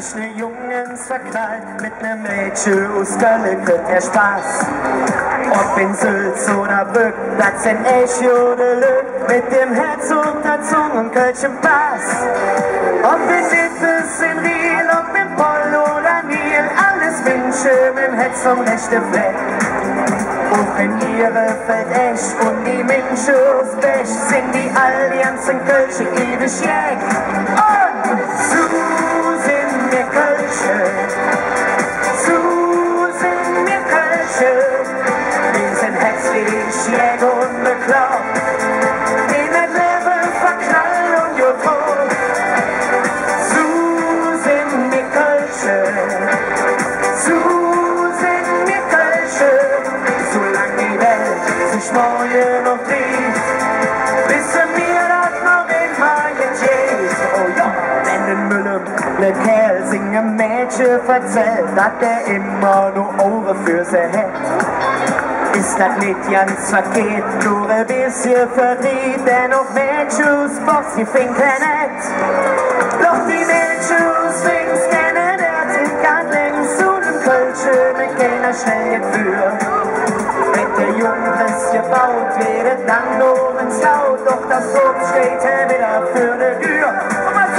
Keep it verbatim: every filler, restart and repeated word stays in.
sich ne Jungens verknallt, mit ne Mädchen aus Köln kriegt er Spaß. Ob in Sülz oder Brück, das sind echt Jodelö, mit dem Herz und der Zunge und Kölschen Pass. Ob in Nippes, in Riel, ob in Poll oder Nil, alles Wünsche mit dem Hetz vom rechten Fleck. Auch in ihre Feld echt und die Menschen aus Bech sind die Allianz in Kölsche ewig jäg. Und so sind wir Kölsche, so sind wir Kölsche, wir sind hetzlich, jäg und bekloppt, in das Leben verknallt und getroffen. So sind wir Kölsche, so sind wir Kölsche, solang die Welt sich morgen noch dreht, wissen wir das noch immer jetzt geht. Oh ja, wenn den Müller, der Kerl singen Mädchen verzählt, dass der immer nur Ohren für sie hat. Ist das nicht ganz verkehrt, nur ein bisschen verdreht, denn auch Mädchen aus Box, die finken nicht. Doch die Mädchen aus Links kennen der sind ganz längst zu dem Kölschen, mit keiner schnell geführt. Wenn der Jungs gebaut wird, dann nur ins Laut, doch das Boot steht wieder für die Tür.